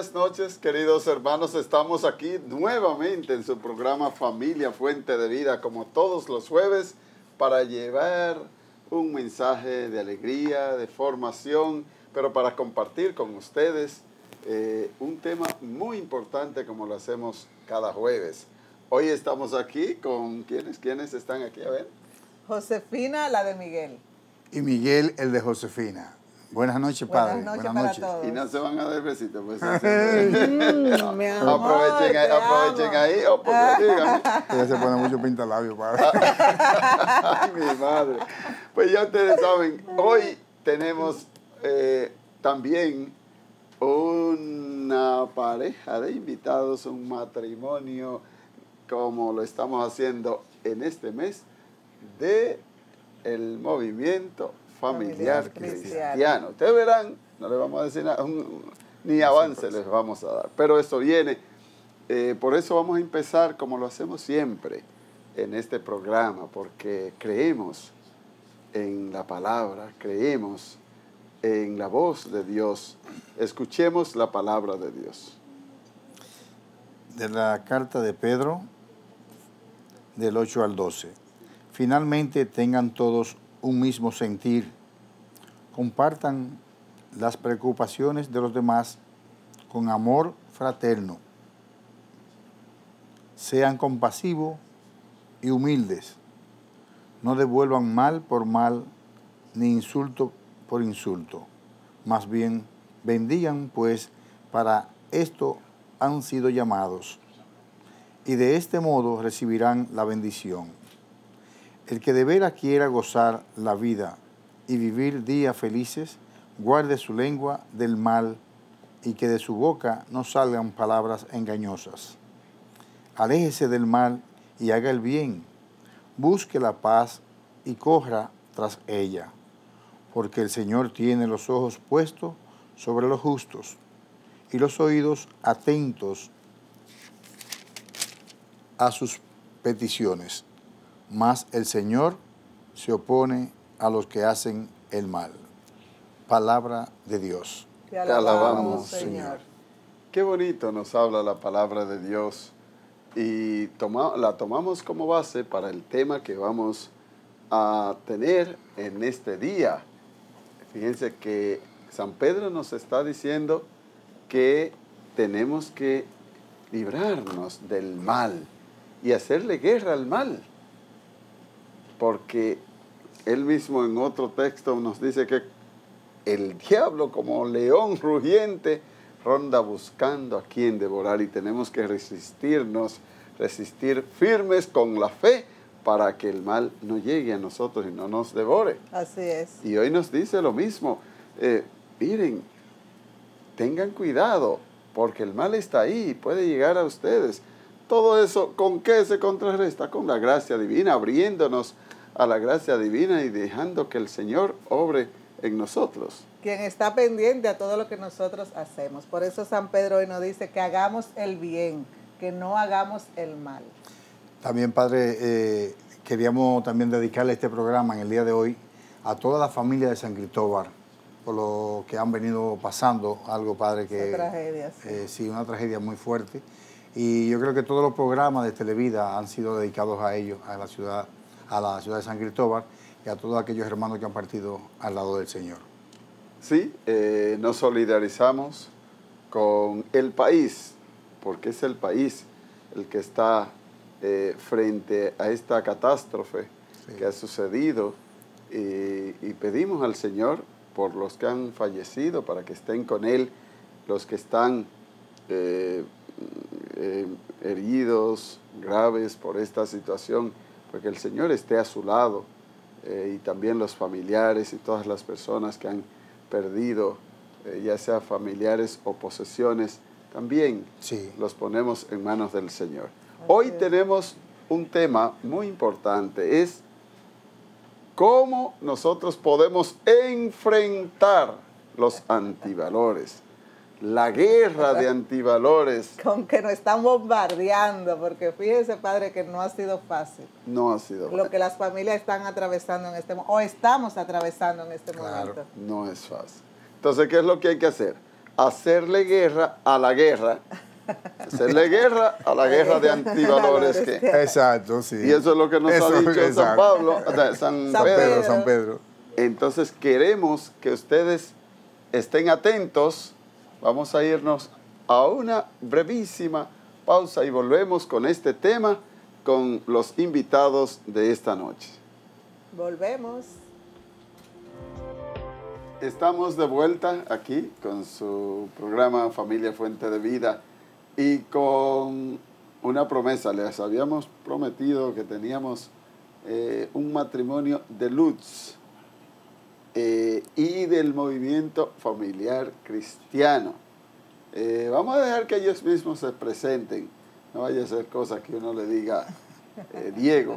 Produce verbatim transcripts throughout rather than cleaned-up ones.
buenas noches, queridos hermanos. Estamos aquí nuevamente en su programa Familia Fuente de Vida, como todos los jueves, para llevar un mensaje de alegría, de formación, pero para compartir con ustedes eh, un tema muy importante como lo hacemos cada jueves. Hoy estamos aquí con, ¿quiénes? ¿Quiénes están aquí? A ver. Josefina, la de Miguel. Y Miguel, el de Josefina. Buenas noches, padre. Buenas noches, Buenas para noches. todos. Y no se van a dar besitos, pues. Mm, mi amor, aprovechen ahí, te aprovechen amo. ahí, o porque digan. Ella se pone mucho pintalabio, padre. Ay, mi madre. Pues ya ustedes saben, hoy tenemos eh, también una pareja de invitados, un matrimonio, como lo estamos haciendo en este mes, de el movimiento familiar, Familiar cristiano. cristiano. Ustedes verán, no les vamos a decir nada, un- ni avance les vamos a dar, pero esto viene. Eh, por eso vamos a empezar como lo hacemos siempre en este programa, porque creemos en la palabra, creemos en la voz de Dios. Escuchemos la palabra de Dios. De la carta de Pedro, del ocho al doce. Finalmente tengan todos un mismo sentir. Compartan las preocupaciones de los demás con amor fraterno. Sean compasivos y humildes. No devuelvan mal por mal ni insulto por insulto. Más bien, bendigan, pues para esto han sido llamados. Y de este modo recibirán la bendición. El que de veras quiera gozar la vida y vivir días felices, guarde su lengua del mal y que de su boca no salgan palabras engañosas. Aléjese del mal y haga el bien. Busque la paz y corra tras ella, porque el Señor tiene los ojos puestos sobre los justos y los oídos atentos a sus peticiones. Mas el Señor se opone a los que hacen el mal. Palabra de Dios. Te Te alabamos, alabamos, Señor. Qué bonito nos habla la palabra de Dios y toma, la tomamos como base para el tema que vamos a tener en este día. Fíjense que San Pedro nos está diciendo que tenemos que librarnos del mal y hacerle guerra al mal, porque él mismo en otro texto nos dice que el diablo como león rugiente ronda buscando a quien devorar y tenemos que resistirnos, resistir firmes con la fe para que el mal no llegue a nosotros y no nos devore. Así es. Y hoy nos dice lo mismo, eh, miren, tengan cuidado porque el mal está ahí y puede llegar a ustedes. Todo eso, ¿con qué se contrarresta? Con la gracia divina, abriéndonos a la gracia divina y dejando que el Señor obre en nosotros. Quien está pendiente a todo lo que nosotros hacemos. Por eso San Pedro hoy nos dice que hagamos el bien, que no hagamos el mal. También, Padre, eh, queríamos también dedicarle este programa en el día de hoy a toda la familia de San Cristóbal, por lo que han venido pasando, algo, Padre, que... Esa tragedia, sí. Eh, sí, una tragedia muy fuerte. Y yo creo que todos los programas de Televida han sido dedicados a ellos, a la ciudad, a la ciudad de San Cristóbal y a todos aquellos hermanos que han partido al lado del Señor. Sí, eh, nos solidarizamos con el país, porque es el país el que está eh, frente a esta catástrofe sí. que ha sucedido y, y pedimos al Señor por los que han fallecido, para que estén con Él, los que están eh, eh, heridos, graves por esta situación, porque el Señor esté a su lado eh, y también los familiares y todas las personas que han perdido, eh, ya sea familiares o posesiones, también sí. los ponemos en manos del Señor. Hoy tenemos un tema muy importante, es cómo nosotros podemos enfrentar los antivalores, la guerra de antivalores. Con que nos están bombardeando, porque fíjese, Padre, que no ha sido fácil. No ha sido fácil. Lo que las familias están atravesando en este momento, o estamos atravesando en este Claro. momento. No es fácil. Entonces, ¿qué es lo que hay que hacer? hacerle guerra a la guerra. Hacerle guerra a la guerra de antivalores. Que, exacto, sí. y eso es lo que nos eso, ha dicho exacto. San Pablo, San, San Pedro. Pedro. San Pedro. Entonces queremos que ustedes estén atentos. Vamos a irnos a una brevísima pausa y volvemos con este tema, con los invitados de esta noche. Volvemos. Estamos de vuelta aquí con su programa Familia Fuente de Vida y con una promesa. Les habíamos prometido que teníamos eh, un matrimonio de luz eh, y del movimiento familiar cristiano. Eh, vamos a dejar que ellos mismos se presenten. No vaya a ser cosas que uno le diga eh, Diego.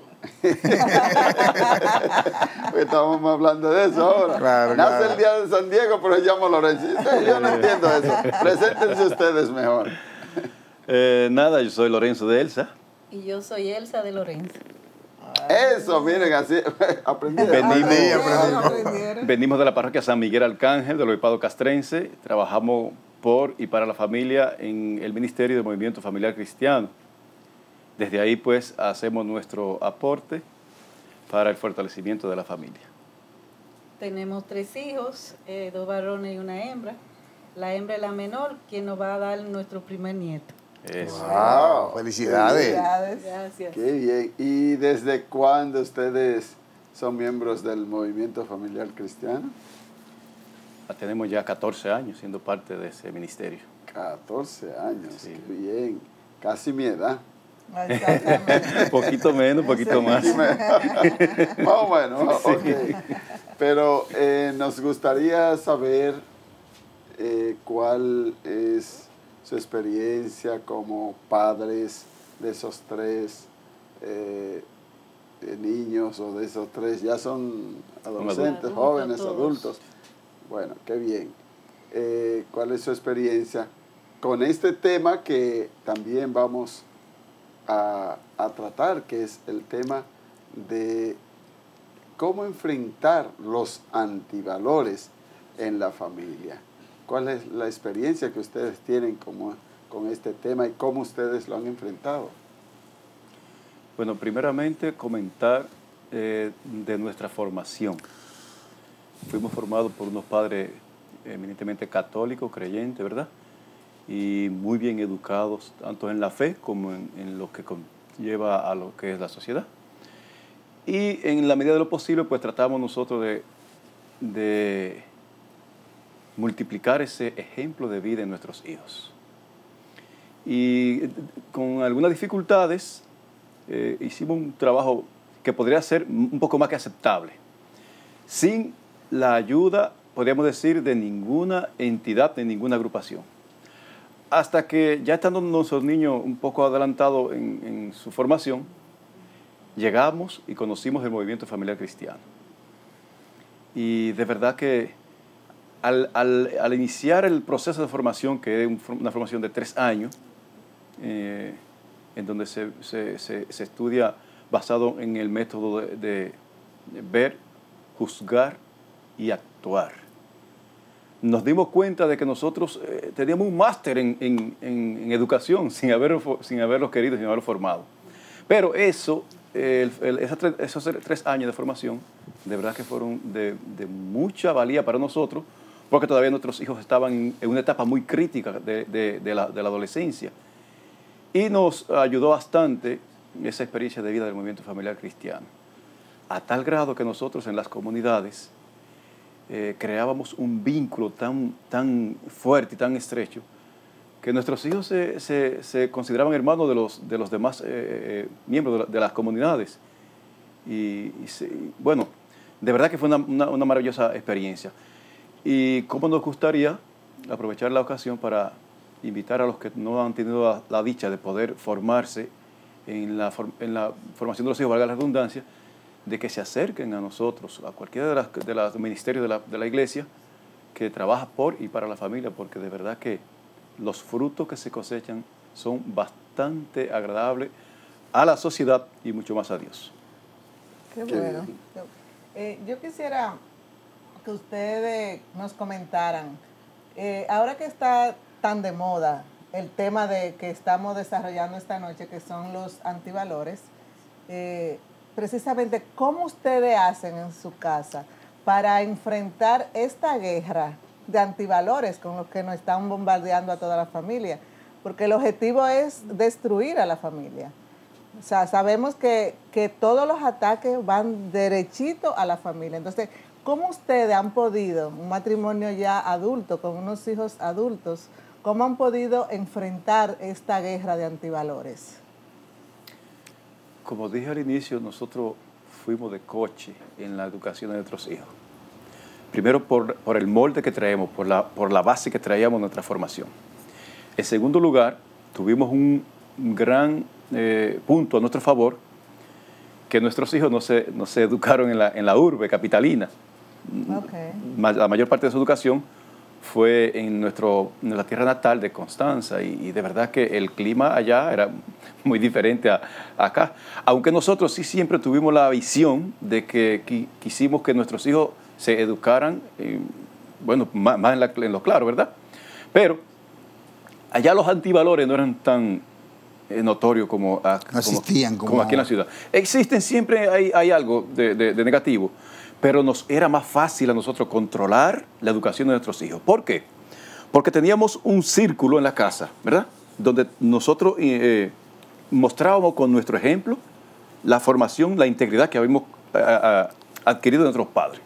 Estamos hablando de eso ahora. Claro, Nace claro. el día de San Diego, pero se llama Lorenzo. Yo no entiendo eso. Preséntense ustedes mejor. Eh, nada, yo soy Lorenzo de Elsa. Y yo soy Elsa de Lorenzo. Eso, miren, así aprendí. Venimos, aprendieron. venimos de la parroquia San Miguel Arcángel, del Obispado Castrense. Trabajamos por y para la familia en el Ministerio de Movimiento Familiar Cristiano. Desde ahí, pues, hacemos nuestro aporte para el fortalecimiento de la familia. Tenemos tres hijos, eh, dos varones y una hembra. La hembra es la menor, quien nos va a dar nuestro primer nieto. Eso. Wow, felicidades. Felicidades. Gracias. Qué bien. ¿Y desde cuándo ustedes son miembros del movimiento familiar cristiano? Tenemos ya catorce años siendo parte de ese ministerio. catorce años, Sí. qué bien. Casi mi edad. Exactamente. poquito menos, poquito más. Más o menos, Sí. ok. Pero eh, nos gustaría saber eh, cuál es su experiencia como padres de esos tres eh, eh, niños o de esos tres, ya son adolescentes, adultos, jóvenes, todos. adultos. Bueno, qué bien. Eh, ¿Cuál es su experiencia con este tema que también vamos a, a tratar, que es el tema de cómo enfrentar los antivalores en la familia? ¿Cuál es la experiencia que ustedes tienen como, con este tema y cómo ustedes lo han enfrentado? Bueno, primeramente comentar eh, de nuestra formación. Fuimos formados por unos padres eminentemente católicos, creyentes, ¿verdad? Y muy bien educados, tanto en la fe como en, en lo que lleva a lo que es la sociedad. Y en la medida de lo posible, pues tratamos nosotros de, de multiplicar ese ejemplo de vida en nuestros hijos. Y con algunas dificultades, eh, hicimos un trabajo que podría ser un poco más que aceptable, sin la ayuda, podríamos decir, de ninguna entidad, de ninguna agrupación. Hasta que ya estando nuestros niños un poco adelantados en, en su formación, llegamos y conocimos el movimiento familiar cristiano. Y de verdad que al, al, al iniciar el proceso de formación, que es un, una formación de tres años, eh, en donde se, se, se, se estudia basado en el método de, de ver, juzgar y actuar, nos dimos cuenta de que nosotros eh, teníamos un máster en, en, en, en educación sin, haber, sin haberlo querido, sin haberlo formado. Pero eso, eh, el, el, esos, tres, esos tres años de formación, de verdad que fueron de, de mucha valía para nosotros, porque todavía nuestros hijos estaban en, en una etapa muy crítica de, de, de, la, de la adolescencia. Y nos ayudó bastante esa experiencia de vida del movimiento familiar cristiano, a tal grado que nosotros en las comunidades Eh, creábamos un vínculo tan, tan fuerte y tan estrecho que nuestros hijos se, se, se consideraban hermanos de los, de los demás eh, eh, miembros de, la, de las comunidades. Y, y, se, y bueno, de verdad que fue una, una, una maravillosa experiencia. Y cómo nos gustaría aprovechar la ocasión para invitar a los que no han tenido la, la dicha de poder formarse en la, en la formación de los hijos, valga la redundancia, de que se acerquen a nosotros, a cualquiera de, las, de los ministerios de la, de la iglesia que trabaja por y para la familia, porque de verdad que los frutos que se cosechan son bastante agradables a la sociedad y mucho más a Dios. Qué bueno. Eh, yo quisiera que ustedes nos comentaran Eh, ahora que está tan de moda el tema de que estamos desarrollando esta noche, que son los antivalores, eh, precisamente, ¿cómo ustedes hacen en su casa para enfrentar esta guerra de antivalores con los que nos están bombardeando a toda la familia? Porque el objetivo es destruir a la familia. O sea, sabemos que, que todos los ataques van derechito a la familia. Entonces, ¿cómo ustedes han podido, un matrimonio ya adulto, con unos hijos adultos, cómo han podido enfrentar esta guerra de antivalores? Como dije al inicio, nosotros fuimos de coche en la educación de nuestros hijos. Primero por, por el molde que traemos, por la, por la base que traíamos en nuestra formación. En segundo lugar, tuvimos un gran eh, punto a nuestro favor, que nuestros hijos no se, no se educaron en la, en la urbe capitalina. Okay. La mayor parte de su educación fue en, nuestro, en la tierra natal de Constanza, y, y de verdad que el clima allá era muy diferente a, a acá. Aunque nosotros sí siempre tuvimos la visión de que qui, quisimos que nuestros hijos se educaran, eh, bueno, más, más en, la, en lo claro, ¿verdad? Pero allá los antivalores no eran tan eh, notorios como, a, no existían como, como... como aquí en la ciudad. Existen, siempre hay, hay algo de, de, de negativo, pero nos era más fácil a nosotros controlar la educación de nuestros hijos. ¿Por qué? Porque teníamos un círculo en la casa, ¿verdad? Donde nosotros eh, mostrábamos con nuestro ejemplo la formación, la integridad que habíamos eh, adquirido de nuestros padres.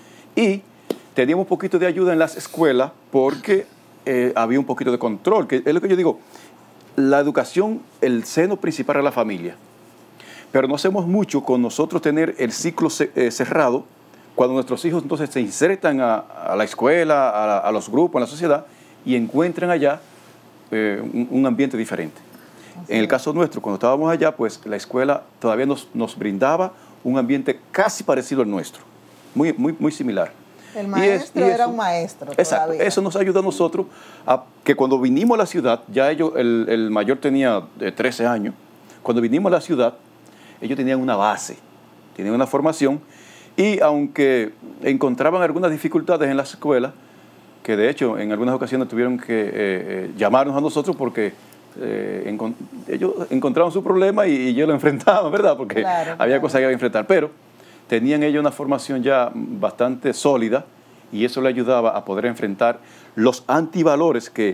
Y teníamos un poquito de ayuda en las escuelas porque eh, había un poquito de control, que es lo que yo digo, la educación, el seno principal es la familia. Pero no hacemos mucho con nosotros tener el ciclo eh, cerrado, cuando nuestros hijos entonces se insertan a, a la escuela, a, a los grupos, a la sociedad, y encuentran allá eh, un, un ambiente diferente. Así en el caso nuestro, cuando estábamos allá, pues la escuela todavía nos, nos brindaba un ambiente casi parecido al nuestro, muy, muy, muy similar. El maestro es, era eso, un maestro exacto, todavía. Eso nos ayuda a nosotros a que cuando vinimos a la ciudad, ya ellos, el, el mayor tenía trece años, cuando vinimos a la ciudad, ellos tenían una base, tenían una formación, y aunque encontraban algunas dificultades en las escuelas, que de hecho en algunas ocasiones tuvieron que eh, eh, llamarnos a nosotros porque eh, encont ellos encontraban su problema y, y yo lo enfrentaba, ¿verdad? Porque claro, había claro. cosas que había que enfrentar, pero tenían ellos una formación ya bastante sólida y eso le ayudaba a poder enfrentar los antivalores que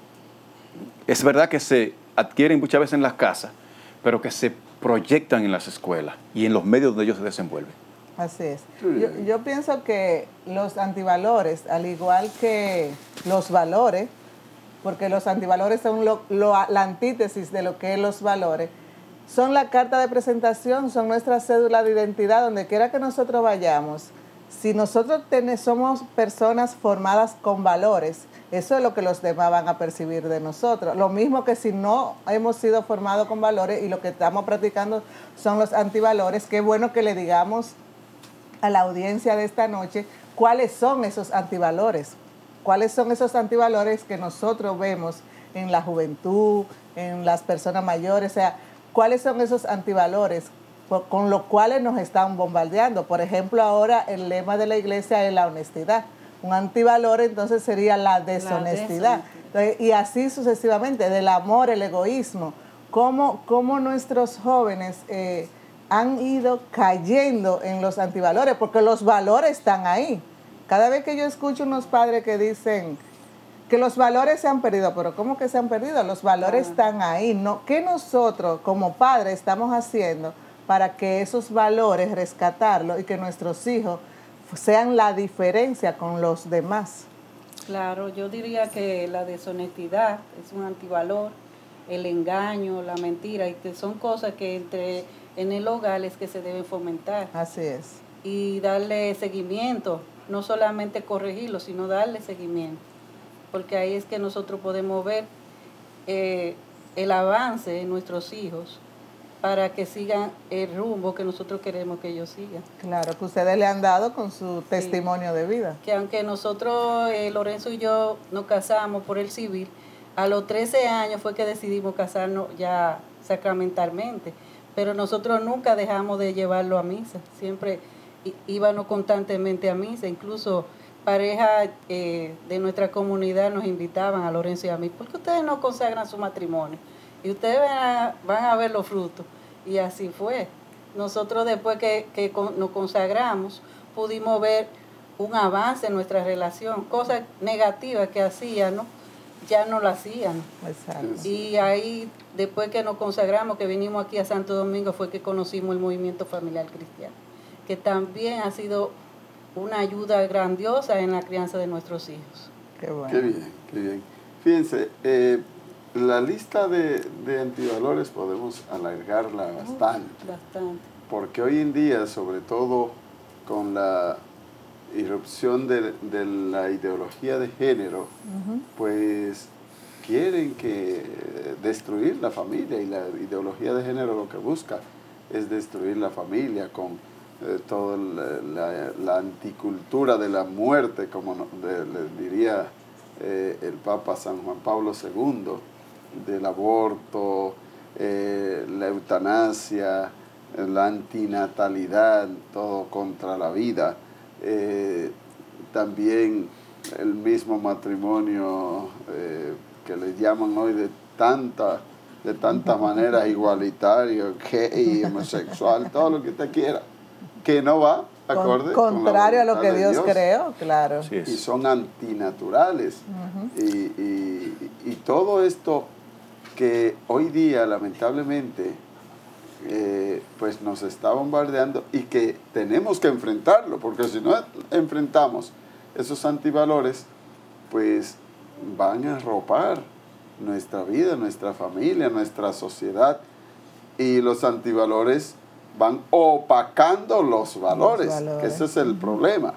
es verdad que se adquieren muchas veces en las casas, pero que se proyectan en las escuelas y en los medios donde ellos se desenvuelven. Así es. Yo, yo pienso que los antivalores, al igual que los valores, porque los antivalores son lo, lo, la antítesis de lo que es los valores, son la carta de presentación, son nuestra cédula de identidad, donde quiera que nosotros vayamos. Si nosotros ten, somos personas formadas con valores, eso es lo que los demás van a percibir de nosotros. Lo mismo que si no hemos sido formados con valores y lo que estamos practicando son los antivalores, qué bueno que le digamos a la audiencia de esta noche cuáles son esos antivalores, cuáles son esos antivalores que nosotros vemos en la juventud, en las personas mayores, o sea, cuáles son esos antivalores con los cuales nos están bombardeando. Por ejemplo, ahora el lema de la iglesia es la honestidad. Un antivalor entonces sería la deshonestidad. Entonces, y así sucesivamente, del amor, el egoísmo. Cómo, cómo nuestros jóvenes eh, han ido cayendo en los antivalores, porque los valores están ahí. Cada vez que yo escucho unos padres que dicen que los valores se han perdido, pero ¿cómo que se han perdido? Los valores ah. están ahí. No, ¿qué nosotros como padres estamos haciendo para que esos valores rescatarlos y que nuestros hijos sean la diferencia con los demás? Claro, yo diría que la deshonestidad es un antivalor, el engaño, la mentira, y que son cosas que entre en el hogar es que se deben fomentar. Así es. Y darle seguimiento, no solamente corregirlo, sino darle seguimiento, porque ahí es que nosotros podemos ver eh, el avance de nuestros hijos para que sigan el rumbo que nosotros queremos que ellos sigan. Claro, que ustedes le han dado con su testimonio sí. de vida. Que aunque nosotros, eh, Lorenzo y yo, nos casamos por el civil, a los trece años fue que decidimos casarnos ya sacramentalmente, pero nosotros nunca dejamos de llevarlo a misa, siempre íbamos constantemente a misa, incluso parejas eh, de nuestra comunidad nos invitaban a Lorenzo y a mí, ¿por qué ustedes no consagran su matrimonio? Y ustedes van a, van a ver los frutos. Y así fue. Nosotros después que, que con, nos consagramos, pudimos ver un avance en nuestra relación. Cosas negativas que hacían, ¿no? Ya no lo hacían. Exacto. Y ahí, después que nos consagramos, que vinimos aquí a Santo Domingo, fue que conocimos el movimiento familiar cristiano, que también ha sido una ayuda grandiosa en la crianza de nuestros hijos. Qué bueno. Qué bien, qué bien. Fíjense, eh, la lista de, de antivalores podemos alargarla bastante. Bastante. Porque hoy en día, sobre todo con la irrupción de, de la ideología de género, uh-huh. pues quieren que destruir la familia, y la ideología de género lo que busca es destruir la familia con eh, toda la, la, la anticultura de la muerte, como de, le diría eh, el Papa San Juan Pablo segundo, del aborto, eh, la eutanasia, la antinatalidad, todo contra la vida. Eh, también el mismo matrimonio eh, que le llaman hoy de tanta de tantas maneras, igualitario, gay, homosexual, todo lo que usted quiera, que no va acorde con, contrario con la a lo que Dios, Dios creó, claro. Y son antinaturales. Uh-huh. y, y, y todo esto que hoy día, lamentablemente, Eh, pues nos está bombardeando y que tenemos que enfrentarlo, porque si no enfrentamos esos antivalores, pues van a arropar nuestra vida, nuestra familia, nuestra sociedad, y los antivalores van opacando los valores, los valores. Que ese es el problema.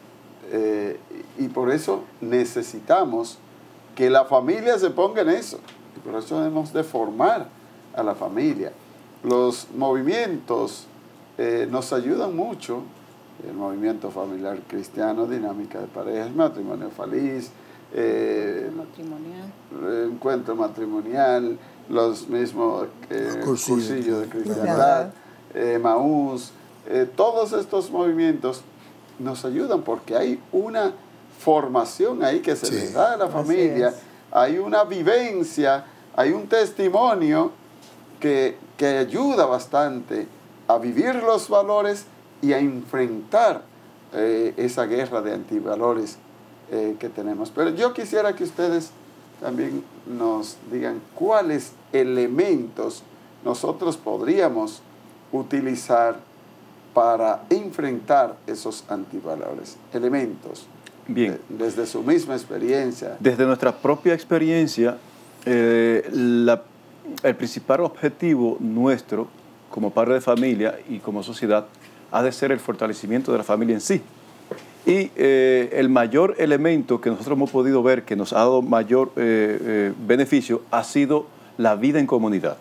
Eh, y por eso necesitamos que la familia se ponga en eso, y por eso debemos de formar a la familia. Los movimientos eh, nos ayudan mucho, el movimiento familiar cristiano, dinámica de parejas, matrimonio feliz, eh, matrimonial. encuentro matrimonial, los mismos eh, cursillos de cristiandad, eh, Maús, eh, todos estos movimientos nos ayudan porque hay una formación ahí que se sí. les da a la familia, hay una vivencia, hay un testimonio que, que ayuda bastante a vivir los valores y a enfrentar eh, esa guerra de antivalores eh, que tenemos. Pero yo quisiera que ustedes también nos digan cuáles elementos nosotros podríamos utilizar para enfrentar esos antivalores. Elementos. Bien. Eh, desde su misma experiencia. Desde nuestra propia experiencia, eh, la el principal objetivo nuestro como padre de familia y como sociedad ha de ser el fortalecimiento de la familia en sí. Y eh, el mayor elemento que nosotros hemos podido ver que nos ha dado mayor eh, eh, beneficio ha sido la vida en comunidad.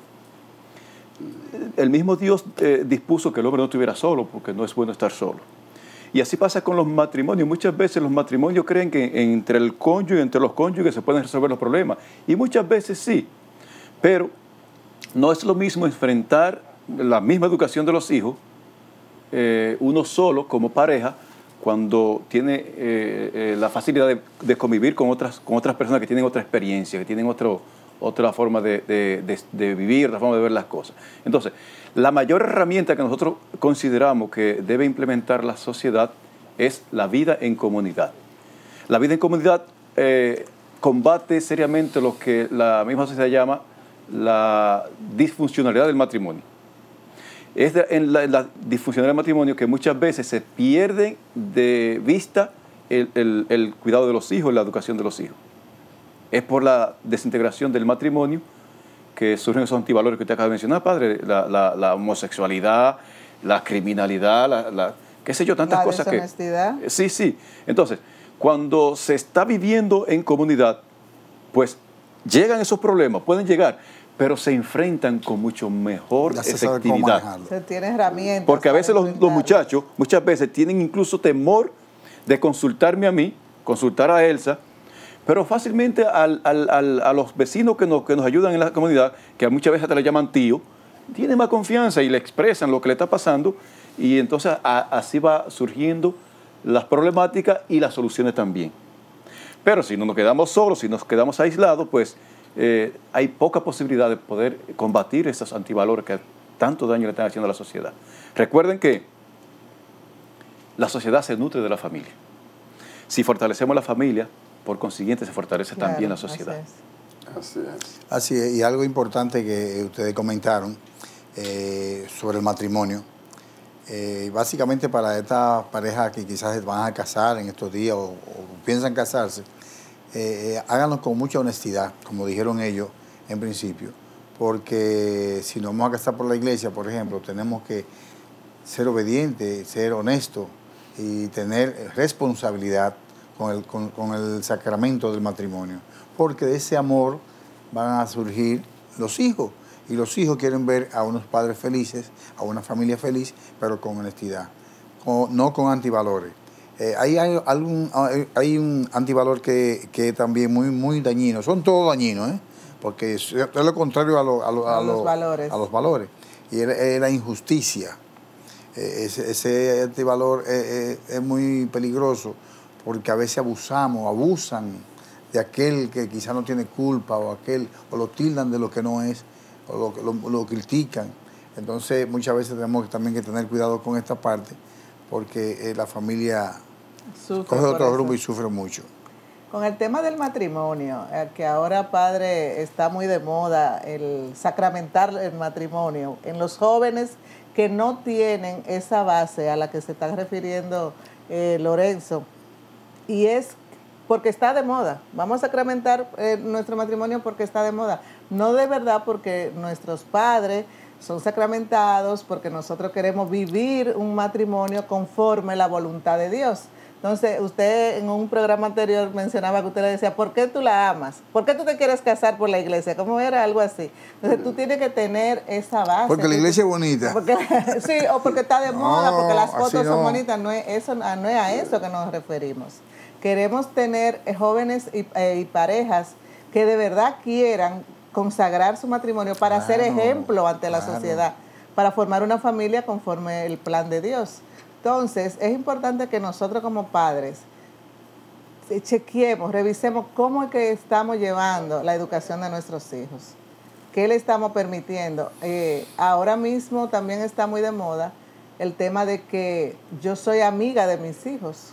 El mismo Dios eh, dispuso que el hombre no estuviera solo, porque no es bueno estar solo. Y así pasa con los matrimonios. Muchas veces los matrimonios creen que entre el cónyuge y entre los cónyuges se pueden resolver los problemas. Y muchas veces sí. Pero no es lo mismo enfrentar la misma educación de los hijos, eh, uno solo como pareja, cuando tiene eh, eh, la facilidad de, de convivir con otras, con otras personas que tienen otra experiencia, que tienen otro, otra forma de, de, de, de vivir, otra forma de ver las cosas. Entonces, la mayor herramienta que nosotros consideramos que debe implementar la sociedad es la vida en comunidad. La vida en comunidad eh, combate seriamente lo que la misma sociedad llama la disfuncionalidad del matrimonio. Es de, en, la, en la disfuncionalidad del matrimonio que muchas veces se pierde de vista el, el, el cuidado de los hijos, la educación de los hijos. Es por la desintegración del matrimonio que surgen esos antivalores que usted acaba de mencionar, padre, la, la, la homosexualidad, la criminalidad, la, la, qué sé yo, tantas la cosas deshonestidad. que... Sí, sí. Entonces, cuando se está viviendo en comunidad, pues llegan esos problemas, pueden llegar, pero se enfrentan con mucho mejor ya se efectividad. sabe cómo se tiene herramientas. Porque a veces los, los muchachos, muchas veces tienen incluso temor de consultarme a mí, consultar a Elsa, pero fácilmente al, al, al, a los vecinos que nos, que nos ayudan en la comunidad, que muchas veces hasta le llaman tío, tienen más confianza y le expresan lo que le está pasando, y entonces a, así va surgiendo las problemáticas y las soluciones también. Pero si no nos quedamos solos, si nos quedamos aislados, pues eh, hay poca posibilidad de poder combatir esos antivalores que tanto daño le están haciendo a la sociedad. Recuerden que la sociedad se nutre de la familia. Si fortalecemos la familia, por consiguiente se fortalece claro, también la sociedad. Así es. Así es, y algo importante que ustedes comentaron eh, sobre el matrimonio. Eh, básicamente para estas parejas que quizás van a casar en estos días o, o piensan casarse, eh, háganlo con mucha honestidad, como dijeron ellos en principio, porque si nos vamos a casar por la iglesia, por ejemplo, tenemos que ser obedientes, ser honestos y tener responsabilidad con el, con, con el sacramento del matrimonio, porque de ese amor van a surgir los hijos. Y los hijos quieren ver a unos padres felices, a una familia feliz, pero con honestidad, con, no con antivalores. Eh, hay, hay, algún, hay un antivalor que, que es también muy, muy dañino. Son todos dañinos, ¿eh? Porque es, es lo contrario a, lo, a, lo, a, a, los, valores. a los valores. Y es, es la injusticia. Eh, ese, ese antivalor es, es, es muy peligroso porque a veces abusamos, abusan de aquel que quizá no tiene culpa o aquel, o lo tildan de lo que no es, o lo, lo, lo critican. Entonces muchas veces tenemos también que tener cuidado con esta parte porque eh, la familia sufre coge otro grupo y sufre mucho. Con el tema del matrimonio, eh, que ahora, padre, está muy de moda el sacramentar el matrimonio en los jóvenes que no tienen esa base a la que se está refiriendo eh, Lorenzo, y es porque está de moda. Vamos a sacramentar eh, nuestro matrimonio porque está de moda. No de verdad porque nuestros padres son sacramentados, porque nosotros queremos vivir un matrimonio conforme a la voluntad de Dios. Entonces, usted en un programa anterior mencionaba que usted le decía, ¿por qué tú la amas? ¿Por qué tú te quieres casar por la iglesia? ¿Cómo era? Algo así. Entonces, tú tienes que tener esa base. Porque la iglesia es bonita. Porque, sí, o porque está de moda, no, porque las fotos no. son bonitas. No es, eso, no es a eso que nos referimos. Queremos tener jóvenes y, eh, y parejas que de verdad quieran consagrar su matrimonio para claro, ser ejemplo ante la claro. sociedad, para formar una familia conforme el plan de Dios. Entonces, es importante que nosotros como padres chequeemos, revisemos cómo es que estamos llevando la educación de nuestros hijos, qué le estamos permitiendo. Eh, ahora mismo también está muy de moda el tema de que yo soy amiga de mis hijos.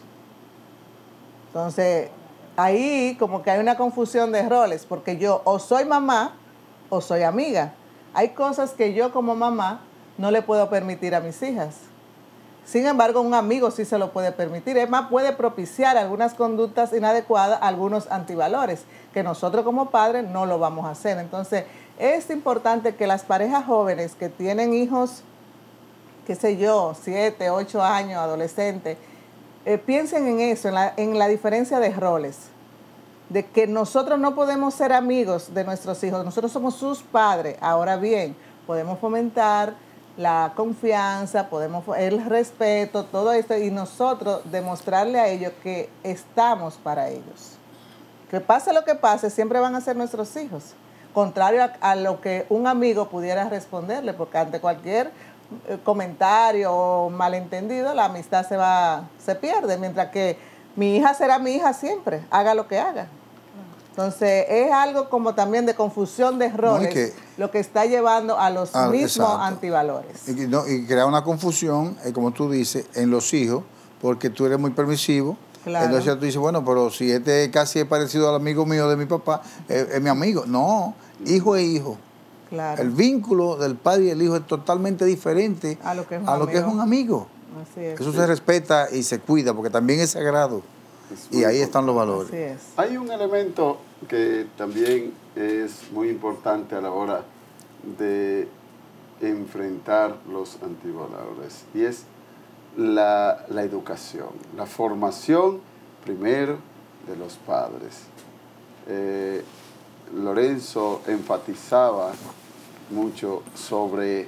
Entonces, ahí como que hay una confusión de roles, porque yo o soy mamá o soy amiga. Hay cosas que yo como mamá no le puedo permitir a mis hijas. Sin embargo, un amigo sí se lo puede permitir. Es más, puede propiciar algunas conductas inadecuadas, algunos antivalores, que nosotros como padres no lo vamos a hacer. Entonces, es importante que las parejas jóvenes que tienen hijos, qué sé yo, siete, ocho años, adolescentes, eh, piensen en eso, en la, en la diferencia de roles. De que nosotros no podemos ser amigos de nuestros hijos, nosotros somos sus padres. Ahora bien, podemos fomentar la confianza, podemos el respeto, todo esto, y nosotros demostrarle a ellos que estamos para ellos. Que pase lo que pase, siempre van a ser nuestros hijos. Contrario a, a lo que un amigo pudiera responderle, porque ante cualquier eh, comentario o malentendido, la amistad se va, se pierde, mientras que mi hija será mi hija siempre, haga lo que haga. Entonces, es algo como también de confusión de roles, no, que, lo que está llevando a los ah, mismos exacto. antivalores. Y, no, y crea una confusión, eh, como tú dices, en los hijos, porque tú eres muy permisivo. Claro. Entonces tú dices, bueno, pero si este casi es parecido al amigo mío de mi papá, eh, es mi amigo. No, hijo es hijo. Claro. El vínculo del padre y el hijo es totalmente diferente a lo que es un, a lo que es un amigo. Así es. Eso sí. Se respeta y se cuida, porque también es sagrado. Es y ahí están los valores. Así es. Hay un elemento que también es muy importante a la hora de enfrentar los antivalores, y es la, la educación, la formación primero de los padres. Eh, Lorenzo enfatizaba mucho sobre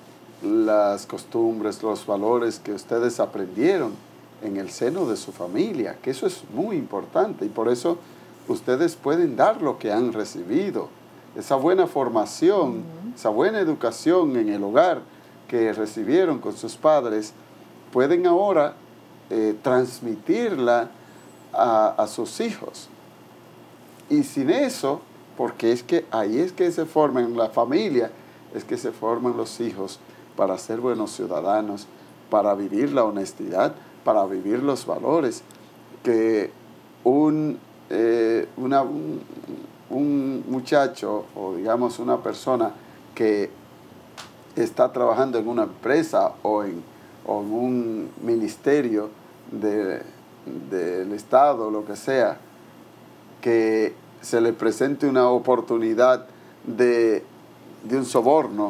las costumbres, los valores que ustedes aprendieron en el seno de su familia, que eso es muy importante, y por eso ustedes pueden dar lo que han recibido, esa buena formación, uh-huh. esa buena educación en el hogar que recibieron con sus padres, pueden ahora eh, transmitirla a, a sus hijos. Y sin eso, porque es que ahí es que se forman la familia, es que se forman los hijos para ser buenos ciudadanos, para vivir la honestidad, para vivir los valores, que un, eh, una, un, un muchacho o digamos una persona que está trabajando en una empresa o en, o en un ministerio de, del Estado, lo que sea, que se le presente una oportunidad de, de un soborno,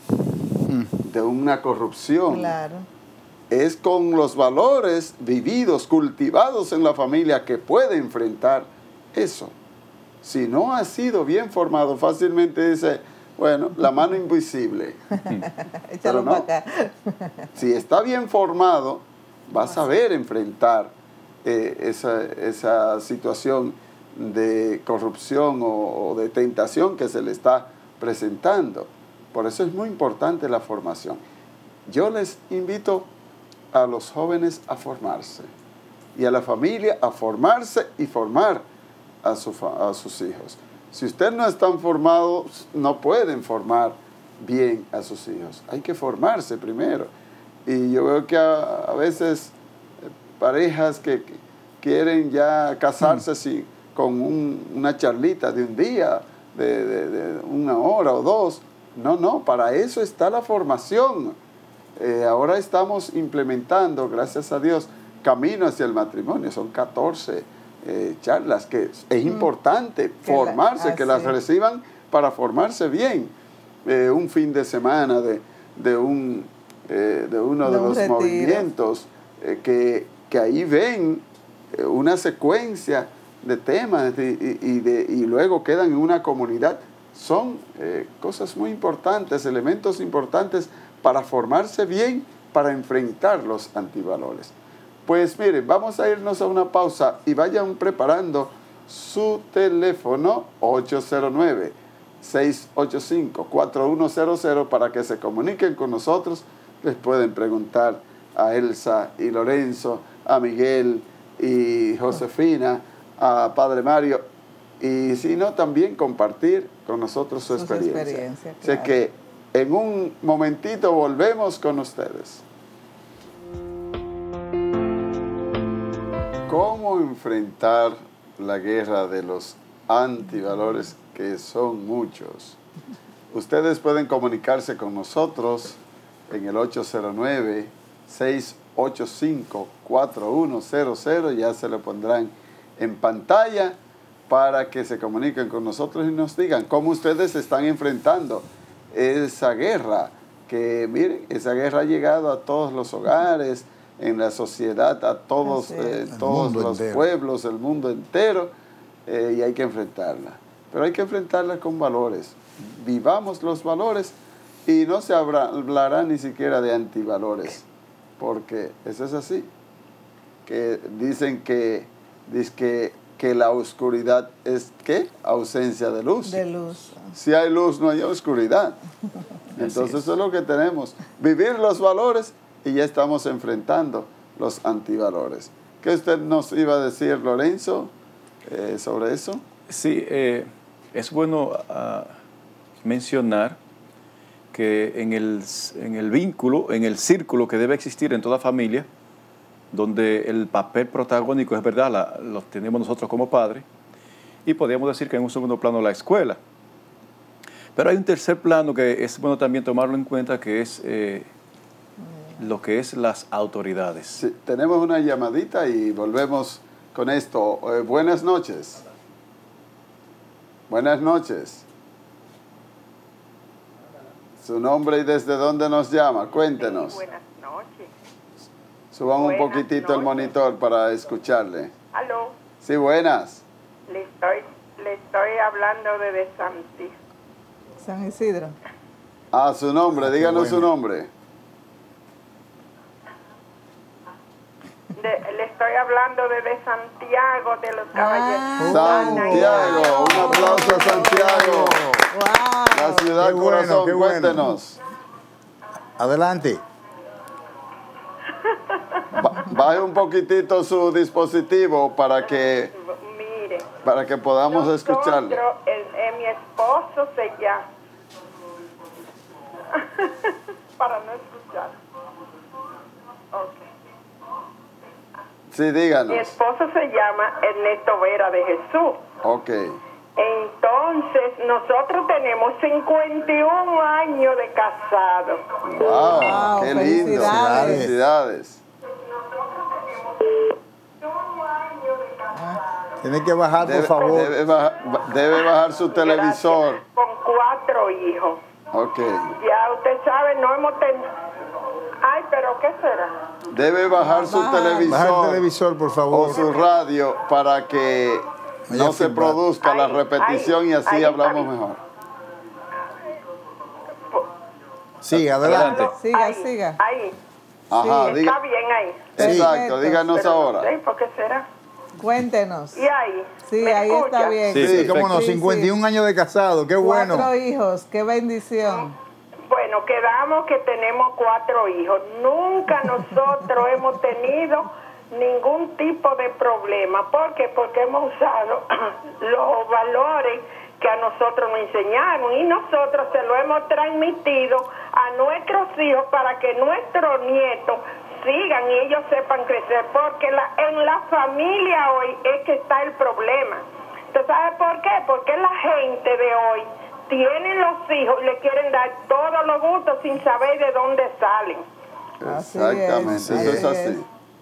de una corrupción. Claro. Es con los valores vividos, cultivados en la familia que puede enfrentar eso. Si no ha sido bien formado, fácilmente dice, bueno, la mano invisible. Pero no, si está bien formado, va a saber enfrentar eh, esa, esa situación de corrupción o, o de tentación que se le está presentando. Por eso es muy importante la formación. Yo les invito a los jóvenes a formarse y a la familia a formarse y formar a, su, a sus hijos. Si ustedes no están formados, no pueden formar bien a sus hijos. Hay que formarse primero. Y yo veo que a, a veces eh, parejas que, que quieren ya casarse mm. sin, con un, una charlita de un día, de, de, de una hora o dos. No, no, para eso está la formación. Eh, ahora estamos implementando, gracias a Dios, camino hacia el matrimonio. Son catorce eh, charlas que es importante mm. formarse, la, que las reciban para formarse bien. Eh, un fin de semana de, de, un, eh, de uno de, de los retiro. movimientos eh, que, que ahí ven eh, una secuencia de temas y, y, y, de, y luego quedan en una comunidad. Son eh, cosas muy importantes, elementos importantes para formarse bien, para enfrentar los antivalores. Pues miren, vamos a irnos a una pausa y vayan preparando su teléfono ocho cero nueve, seis ocho cinco, cuatro uno cero cero para que se comuniquen con nosotros. Les pueden preguntar a Elsa y Lorenzo, a Miguel y Josefina, a Padre Mario, y si no, también compartir con nosotros su experiencia. experiencia claro. Así que en un momentito volvemos con ustedes. ¿Cómo enfrentar la guerra de los antivalores, que son muchos? Ustedes pueden comunicarse con nosotros en el ocho cero nueve, seis ocho cinco, cuatro uno cero cero, ya se lo pondrán en pantalla para que se comuniquen con nosotros y nos digan cómo ustedes están enfrentando esa guerra, que miren, esa guerra ha llegado a todos los hogares, en la sociedad, a todos, eh, todos los entero. pueblos, el mundo entero, eh, y hay que enfrentarla. Pero hay que enfrentarla con valores. Vivamos los valores y no se hablará ni siquiera de antivalores, porque eso es así, que dicen que, dicen que, que la oscuridad es, ¿qué? Ausencia de luz. De luz. Si hay luz, no hay oscuridad. Entonces eso es lo que tenemos, vivir los valores y ya estamos enfrentando los antivalores. ¿Qué usted nos iba a decir, Lorenzo, eh, sobre eso? Sí, eh, es bueno uh, mencionar que en el, en el vínculo, en el círculo que debe existir en toda familia, donde el papel protagónico, es verdad, la, lo tenemos nosotros como padres, y podríamos decir que en un segundo plano la escuela. Pero hay un tercer plano que es bueno también tomarlo en cuenta, que es eh, lo que es las autoridades. Sí, tenemos una llamadita y volvemos con esto. Eh, buenas noches. Buenas noches. Su nombre y desde dónde nos llama, cuéntenos. Sí, buenas noches. Subamos buenas un poquitito noches. el monitor para escucharle. ¿Aló? Sí, buenas. Le estoy, le estoy hablando de Santi. San Isidro. Ah, su nombre, Ah, díganos bueno. su nombre. De, le estoy hablando desde Santiago de los Ah, Caballeros. Santiago, un aplauso a Santiago. Wow. La ciudad Qué bueno, corazón, qué bueno. cuéntenos. Adelante. Va- baje un poquitito su dispositivo para que, Mire, para que podamos escucharle. nosotros, el, el, mi esposo se llama... para no escuchar. Okay. Sí, díganos. Mi esposo se llama Ernesto Vera de Jesús. Ok. Entonces, nosotros tenemos cincuenta y un años de casados. Wow, Wow, qué lindo. felicidades. Felicidades. Tiene que bajar, por Debe, favor. debe bajar, debe bajar su televisor. Gracias. Con cuatro hijos. Ok. Ya usted sabe, no hemos tenido... Ay, pero ¿qué será? Debe bajar su Baja. televisor, Baja el televisor, por favor. o su radio para que no Haya se feedback. produzca la Ahí, repetición ahí, y así ahí hablamos está. mejor. Sí, adelante. Adelante. Siga, Ahí, siga. Ahí. Ajá, Está diga. bien ahí. Exacto, Perfecto. díganos Pero no ahora. sé por qué será. Cuéntenos. Y ahí. Sí, ¿me ahí escucha? está bien. Sí, Sí, cómo no, Sí, sí. cincuenta y un años de casado, qué bueno. Cuatro hijos, qué bendición. Bueno, quedamos que tenemos cuatro hijos. Nunca nosotros hemos tenido ningún tipo de problema. ¿Por qué? Porque hemos usado los valores que a nosotros nos enseñaron y nosotros se lo hemos transmitido a nuestros hijos para que nuestros nietos sigan y ellos sepan crecer, porque la, en la familia hoy es que está el problema. ¿Usted sabe por qué? Porque la gente de hoy tienen los hijos y le quieren dar todos los gustos sin saber de dónde salen. Así Exactamente, es, eso así es así. es.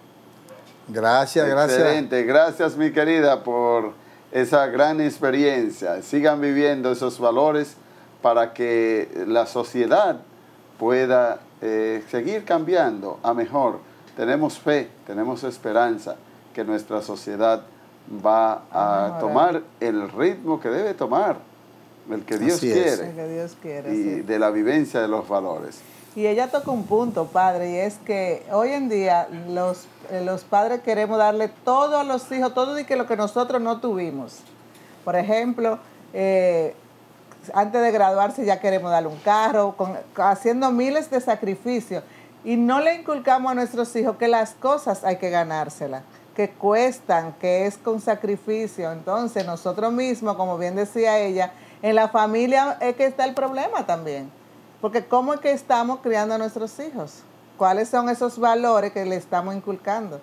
Gracias, gracias. Excelente, gracias mi querida por esa gran experiencia. Sigan viviendo esos valores para que la sociedad pueda eh, seguir cambiando a mejor. Tenemos fe, tenemos esperanza que nuestra sociedad va a Ahora. tomar el ritmo que debe tomar, el que Dios Así es. quiere, El que Dios quiere, y sí. de la vivencia de los valores. Y ella toca un punto, padre, y es que hoy en día los, eh, los padres queremos darle todo a los hijos, todo de que lo que nosotros no tuvimos. Por ejemplo, eh, antes de graduarse ya queremos darle un carro, con, haciendo miles de sacrificios. Y no le inculcamos a nuestros hijos que las cosas hay que ganárselas, que cuestan, que es con sacrificio. Entonces nosotros mismos, como bien decía ella, en la familia es que está el problema también. Porque ¿cómo es que estamos criando a nuestros hijos? ¿Cuáles son esos valores que le estamos inculcando?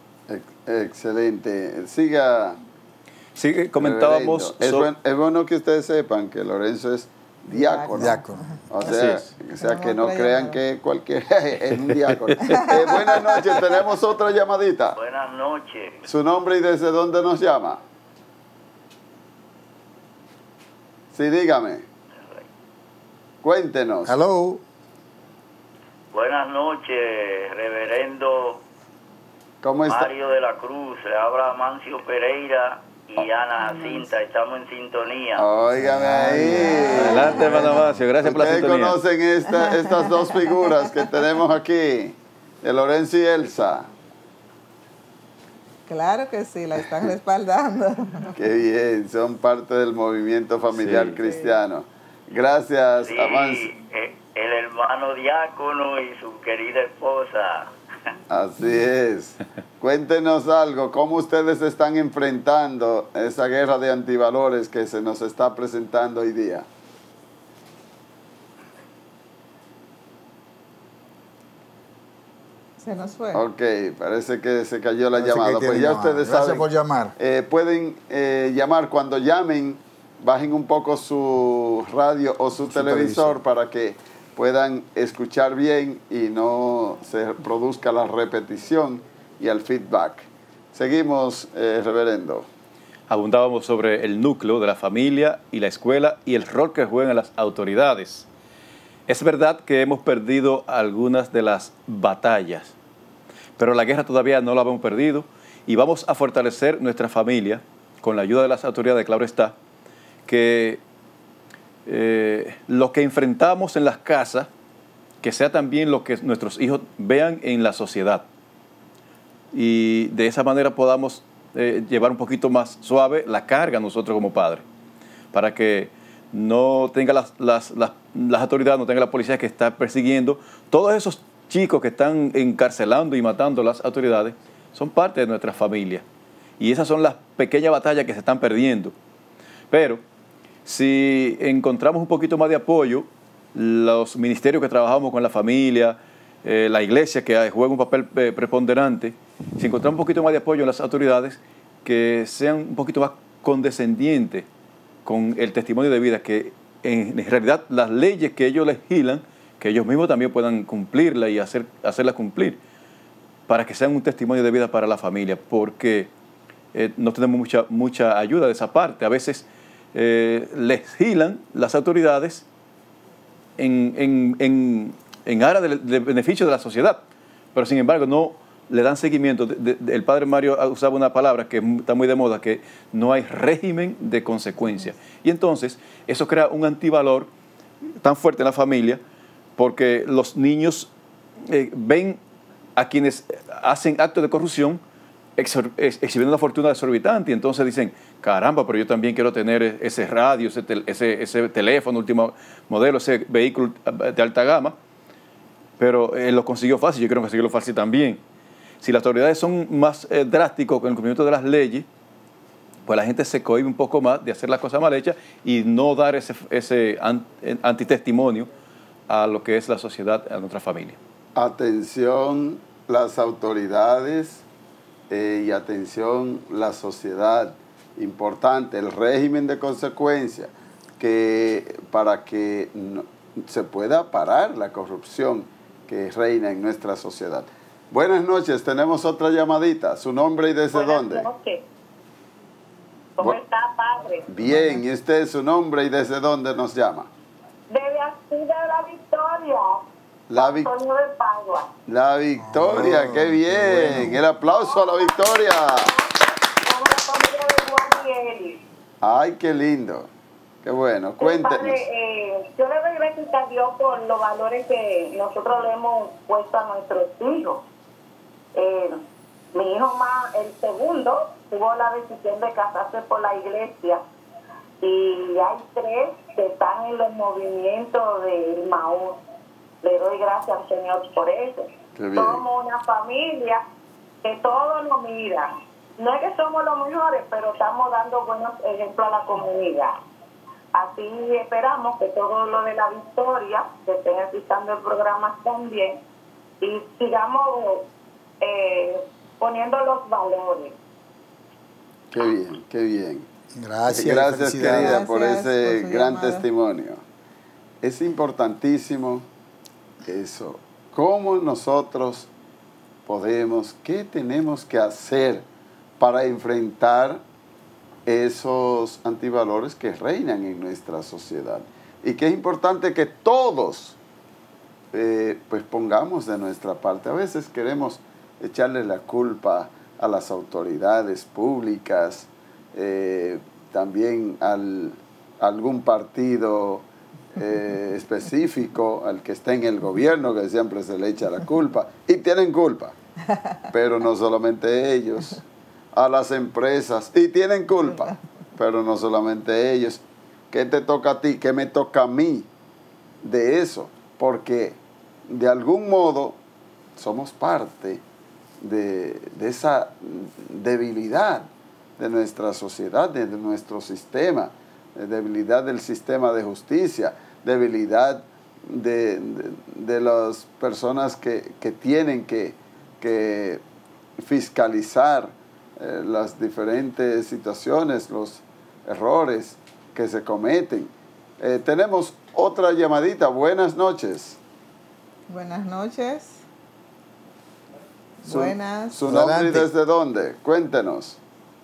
Ex- Excelente. Siga. Sí, comentábamos... Es, so- buen- es bueno que ustedes sepan que Lorenzo es diácono. Diácono. O Así sea, es. o sea que Tenemos no otra crean llamada. que cualquier es un diácono. Eh, buenas noches, tenemos otra llamadita. Buenas noches. Su nombre y desde dónde nos llama. Sí, dígame. Cuéntenos. Hello. Buenas noches, reverendo ¿Cómo está? Mario de la Cruz. Le habla Mancio Pereira y Ana Jacinta. Estamos en sintonía. Óigame ahí. Adelante, hermano Macio, gracias por la Ustedes sintonía. conocen esta- estas dos figuras que tenemos aquí, de Lorenzo y Elsa. Claro que sí, la están respaldando. Qué bien, son parte del movimiento familiar Sí. cristiano. Gracias, Sí, Amancio. eh, el hermano diácono y su querida esposa. Así es. Cuéntenos algo, ¿cómo ustedes están enfrentando esa guerra de antivalores que se nos está presentando hoy día? Se nos fue. Ok, parece que se cayó la Parece que llamada. tiene Pues ya llamada. ustedes Gracias saben. por llamar. Eh, pueden eh, llamar cuando llamen, bajen un poco su radio o su, Su televisor televisor. para que puedan escuchar bien y no se produzca la repetición y el feedback. Seguimos, eh, reverendo. Abundábamos sobre el núcleo de la familia y la escuela y el rol que juegan las autoridades. Es verdad que hemos perdido algunas de las batallas, pero la guerra todavía no la hemos perdido y vamos a fortalecer nuestra familia con la ayuda de las autoridades, claro está, que eh, lo que enfrentamos en las casas, que sea también lo que nuestros hijos vean en la sociedad. Y de esa manera podamos eh, llevar un poquito más suave la carga nosotros como padres, para que no tenga las, las, las, las autoridades, no tenga la policía que está persiguiendo todos esos chicos que están encarcelando y matando a las autoridades, son parte de nuestra familia. Y esas son las pequeñas batallas que se están perdiendo. Pero si encontramos un poquito más de apoyo, los ministerios que trabajamos con la familia, eh, la iglesia que juega un papel eh, preponderante, si encontramos un poquito más de apoyo en las autoridades, que sean un poquito más condescendientes con el testimonio de vida, que en realidad las leyes que ellos legislan, que ellos mismos también puedan cumplirlas y hacer, hacerlas cumplir, para que sean un testimonio de vida para la familia, porque eh, no tenemos mucha, mucha ayuda de esa parte. A veces eh, legislan las autoridades en, en, en, en aras de, de beneficio de la sociedad, pero sin embargo no le dan seguimiento. De, de, el padre Mario usaba una palabra que está muy de moda, que no hay régimen de consecuencia. Y entonces eso crea un antivalor tan fuerte en la familia, porque los niños eh, ven a quienes hacen actos de corrupción exhibiendo una fortuna exorbitante, y entonces dicen, caramba, pero yo también quiero tener ese radio, ese, tel, ese, ese teléfono último modelo, ese vehículo de alta gama, pero él lo consiguió fácil, yo quiero conseguirlo fácil también. Si las autoridades son más eh, drásticos con el cumplimiento de las leyes, pues la gente se cohíbe un poco más de hacer las cosas mal hechas y no dar ese, ese antitestimonio a lo que es la sociedad, a nuestra familia. Atención las autoridades eh, y atención la sociedad. Importante, el régimen de consecuencia, que para que no, se pueda parar la corrupción que reina en nuestra sociedad. Buenas noches, tenemos otra llamadita. ¿Su nombre y desde Buenas dónde? Noches. ¿Cómo Bu está, padre? Bien, ¿y usted su nombre y desde dónde nos llama? Desde aquí de la Victoria. La, vic Antonio de Padua. la Victoria, oh, qué bien. Qué bueno. El aplauso a la Victoria. Somos la familia de Juan y Eli. Ay, qué lindo. Qué bueno, cuéntenos. Padre, eh, yo le doy gracias a Dios por los valores que nosotros le hemos puesto a nuestros hijos. Eh, mi hijo más, el segundo, tuvo la decisión de casarse por la iglesia, y hay tres que están en los movimientos del Maús. Le doy gracias al Señor por eso. Somos una familia que todos nos miran. No es que somos los mejores, pero estamos dando buenos ejemplos a la comunidad. Así esperamos que todo lo de la Victoria, que estén escuchando el programa también, y sigamos eh, poniendo los valores. Qué bien, qué bien. Gracias. Gracias, querida, Gracias por ese por gran llamada. testimonio. Es importantísimo eso. ¿Cómo nosotros podemos, qué tenemos que hacer para enfrentar esos antivalores que reinan en nuestra sociedad? Y que es importante que todos eh, pues pongamos de nuestra parte. A veces queremos echarle la culpa a las autoridades públicas, eh, también al, a algún partido eh, específico, al que está en el gobierno, que siempre se le echa la culpa, y tienen culpa, pero no solamente ellos, a las empresas, y tienen culpa, pero no solamente ellos. ¿Qué te toca a ti? ¿Qué me toca a mí de eso? Porque de algún modo somos parte de, de esa debilidad de nuestra sociedad, de nuestro sistema, de debilidad del sistema de justicia, debilidad de, de, de las personas que, que tienen que, que fiscalizar eh, las diferentes situaciones, los errores que se cometen. Eh, tenemos otra llamadita. Buenas noches. Buenas noches. Su, Buenas. ¿Su nombre y Adelante. desde dónde? Cuéntenos.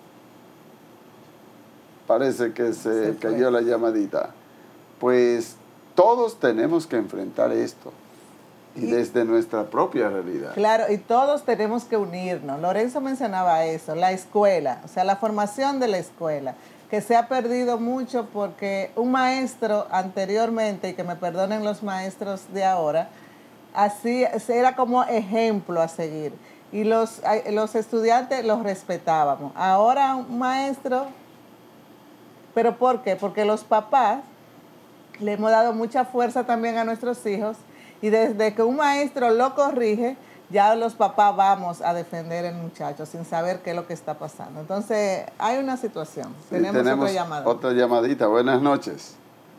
Parece que se, Se fue. cayó la llamadita. Pues todos tenemos que enfrentar esto. Y, Y- desde nuestra propia realidad. Claro, y todos tenemos que unirnos. Lorenzo mencionaba eso, la escuela, o sea, la formación de la escuela, que se ha perdido mucho porque un maestro anteriormente, y que me perdonen los maestros de ahora, así era como ejemplo a seguir. Y los, los estudiantes los respetábamos. Ahora un maestro, ¿pero por qué? Porque los papás le hemos dado mucha fuerza también a nuestros hijos, y desde que un maestro lo corrige, ya los papás vamos a defender al muchacho sin saber qué es lo que está pasando. Entonces, hay una situación. Sí, tenemos, tenemos otra llamada. Otra llamadita. Buenas noches.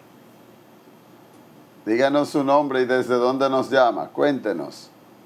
Díganos su nombre y desde dónde nos llama. Cuéntenos.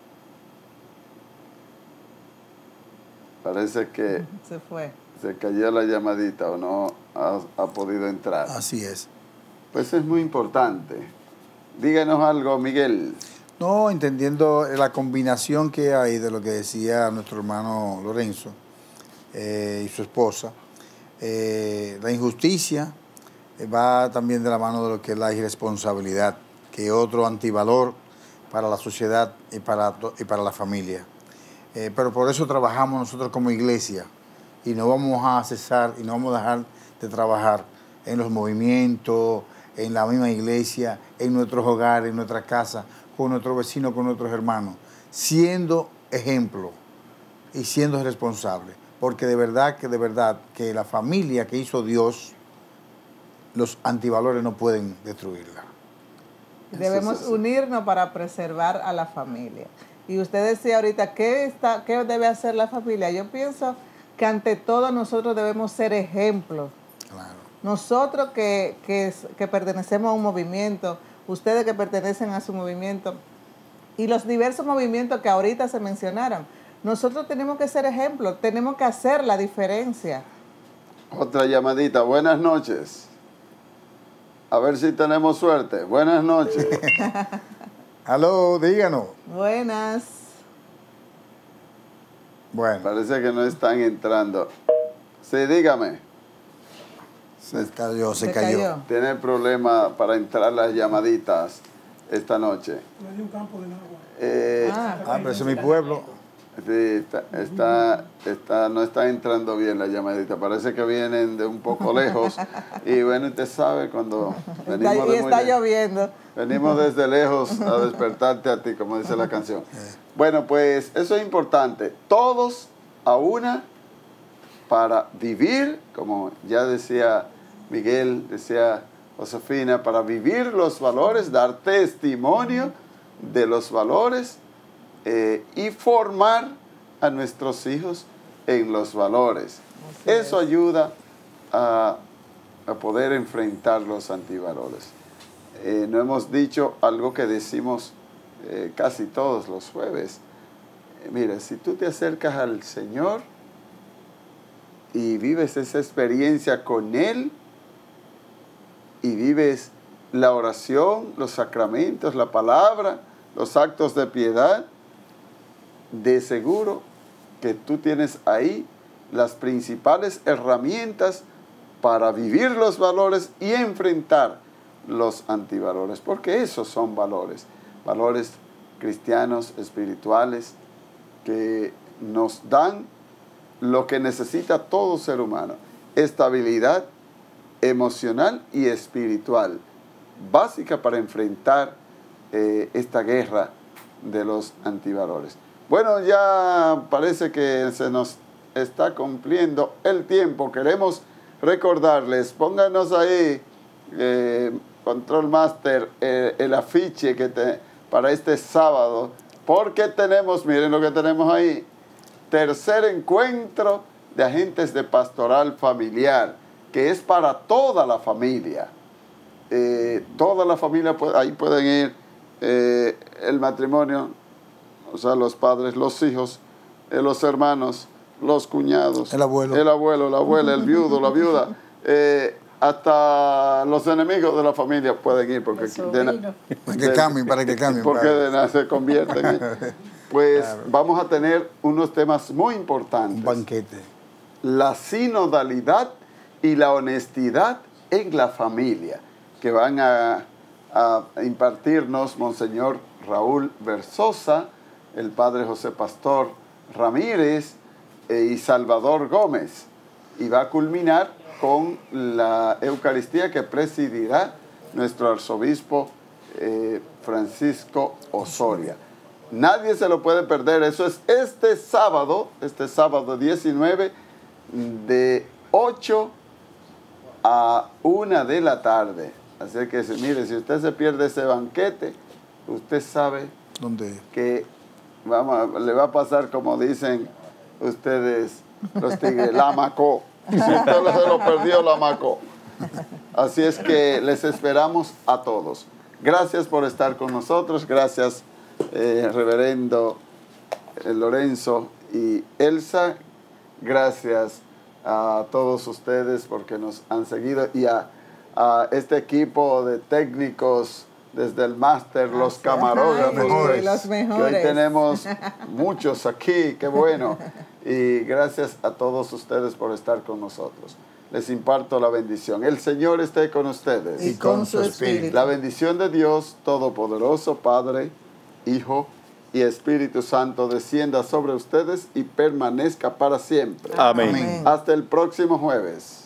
Parece que se fue. Se cayó la llamadita o no ha, ha podido entrar. Así es. Pues es muy importante. Díganos algo, Miguel. No, entendiendo la combinación que hay de lo que decía nuestro hermano Lorenzo eh, y su esposa, eh, la injusticia eh, va también de la mano de lo que es la irresponsabilidad, que es otro antivalor para la sociedad y para, y para la familia. Eh, pero por eso trabajamos nosotros como iglesia y no vamos a cesar y no vamos a dejar de trabajar en los movimientos, en la misma iglesia, en nuestros hogares, en nuestras casas, con nuestros vecinos, con nuestros hermanos, siendo ejemplo y siendo responsable. Porque de verdad, que de verdad, que la familia que hizo Dios, los antivalores no pueden destruirla. Debemos unirnos para preservar a la familia. Y usted decía ahorita, ¿qué, está, ¿qué debe hacer la familia? Yo pienso que ante todo nosotros debemos ser ejemplos. Claro. Nosotros que, que, que pertenecemos a un movimiento, ustedes que pertenecen a su movimiento y los diversos movimientos que ahorita se mencionaron, nosotros tenemos que ser ejemplos, tenemos que hacer la diferencia. Otra llamadita. Buenas noches. A ver si tenemos suerte. Buenas noches. Aló, díganos. Buenas. Bueno. Parece que no están entrando. Sí, dígame. Se cayó, se, se cayó. cayó. Tiene problema para entrar las llamaditas esta noche. No hay un campo de agua. Eh, Ah, Ah, pero ese es mi pueblo. Sí, está, está, está, no está entrando bien la llamadita. Parece que vienen de un poco lejos. Y bueno, usted sabe cuando venimos está, y de está muy lloviendo. Venimos desde lejos a despertarte a ti, como dice la canción. Bueno, pues eso es importante. Todos a una para vivir, como ya decía Miguel, decía Josefina, para vivir los valores, dar testimonio de los valores eh, y formar a nuestros hijos en los valores. Así Eso es. ayuda a, a poder enfrentar los antivalores. Eh, no hemos dicho algo que decimos eh, casi todos los jueves. Eh, mira, si tú te acercas al Señor y vives esa experiencia con Él y vives la oración, los sacramentos, la palabra, los actos de piedad, de seguro que tú tienes ahí las principales herramientas para vivir los valores y enfrentar los antivalores, porque esos son valores, valores cristianos, espirituales, que nos dan lo que necesita todo ser humano, estabilidad emocional y espiritual, básica para enfrentar eh, esta guerra de los antivalores. Bueno, ya parece que se nos está cumpliendo el tiempo. Queremos recordarles, pónganos ahí, eh, Control Master, eh, el afiche que te, para este sábado, porque tenemos, miren lo que tenemos ahí, tercer encuentro de agentes de pastoral familiar, que es para toda la familia. Eh, toda la familia, puede, ahí pueden ir eh, el matrimonio, o sea, los padres, los hijos, eh, los hermanos, los cuñados, el abuelo, el abuelo, la abuela, el viudo, la viuda, eh, hasta los enemigos de la familia pueden ir porque de, de, para que cambien, para que cambien, porque de nada se convierten. ¿eh? Pues claro, vamos a tener unos temas muy importantes. Un banquete. La sinodalidad y la honestidad en la familia, que van a, a impartirnos Monseñor Raúl Versosa, el padre José Pastor Ramírez eh, y Salvador Gómez. Y va a culminar con la Eucaristía que presidirá nuestro arzobispo eh, Francisco Osoria. Nadie se lo puede perder. Eso es este sábado, este sábado diecinueve, de ocho a una de la tarde. Así que, mire, si usted se pierde ese banquete, usted sabe ¿Dónde? que vamos, le va a pasar como dicen ustedes los tigres, la macó. Si usted se lo perdió, la macó. Así es que les esperamos a todos. Gracias por estar con nosotros. Gracias, eh, reverendo eh, Lorenzo y Elsa. Gracias a todos ustedes porque nos han seguido y a, a este equipo de técnicos desde el máster, los camarógrafos. Ay, los mejores. Que hoy tenemos muchos aquí, qué bueno. Y gracias a todos ustedes por estar con nosotros. Les imparto la bendición. El Señor esté con ustedes. Y con su espíritu. La bendición de Dios Todopoderoso, Padre, Hijo y Espíritu Santo descienda sobre ustedes y permanezca para siempre. Amén. Amén. Hasta el próximo jueves.